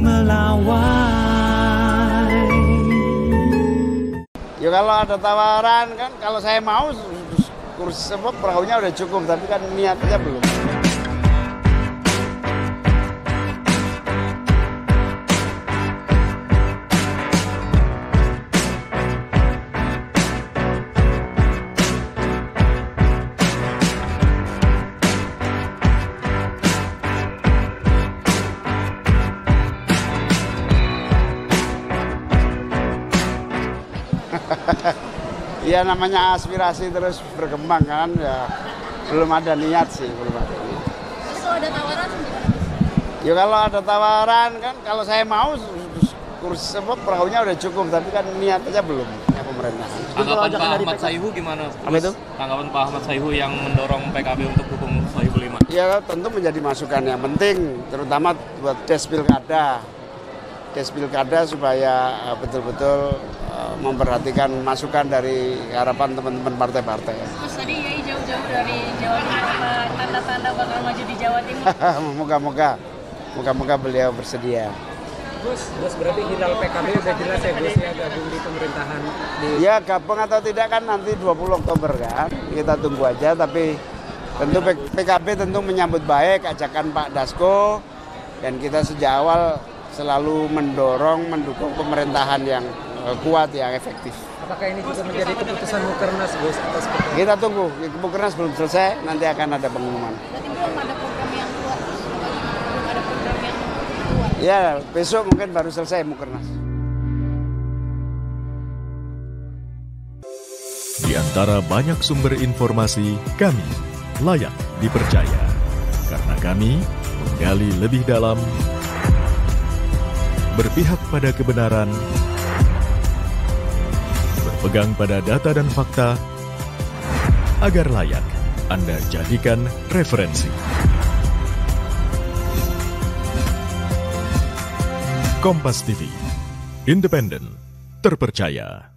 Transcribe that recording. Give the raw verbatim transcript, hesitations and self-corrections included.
melawai. Ya kalau ada tawaran kan, kalau saya mau kursi apa perahunya udah cukup, tapi kan niatnya belum. Ya namanya aspirasi terus berkembang kan, ya belum ada niat sih, belum ada niat. Terus kalau ada tawaran gimana? Ya kalau ada tawaran kan, kalau saya mau kursi apa perahunya udah cukup, tapi kan niatnya belum ya pemerintah. Tanggapan Pak Ahmad Sayhu gimana? Apa itu? Tanggapan Pak Ahmad Sayhu yang mendorong P K B untuk dukung Sohibul Iman? Ya tentu menjadi masukan yang penting, terutama buat des pilkada. Des pilkada supaya betul-betul uh, memperhatikan masukan dari harapan teman-teman partai-partai. Terus tadi ya jauh-jauh dari Jawa Timur, tanda-tanda bakal maju di Jawa Timur. Moga-moga, moga-moga beliau bersedia. Gus, Gus berarti hilal P K B udah jelas ya Gus ya gabung di pemerintahan di... Ya gabung atau tidak kan nanti dua puluh Oktober kan, kita tunggu aja. Tapi tentu P K B tentu menyambut baik ajakan Pak Dasko, dan kita sejak awal selalu mendorong, mendukung pemerintahan yang uh, kuat, yang efektif. Apakah ini juga menjadi keputusan Mukernas, Gus? Atas kita tunggu, Mukernas belum selesai, nanti akan ada pengumuman. Berarti belum ada program yang kuat, belum ada program yang kuat. Ya, besok mungkin baru selesai Mukernas. Di antara banyak sumber informasi, kami layak dipercaya. Karena kami menggali lebih dalam, berpihak pada kebenaran, berpegang pada data dan fakta, agar layak Anda jadikan referensi. Kompas T V, independen, terpercaya.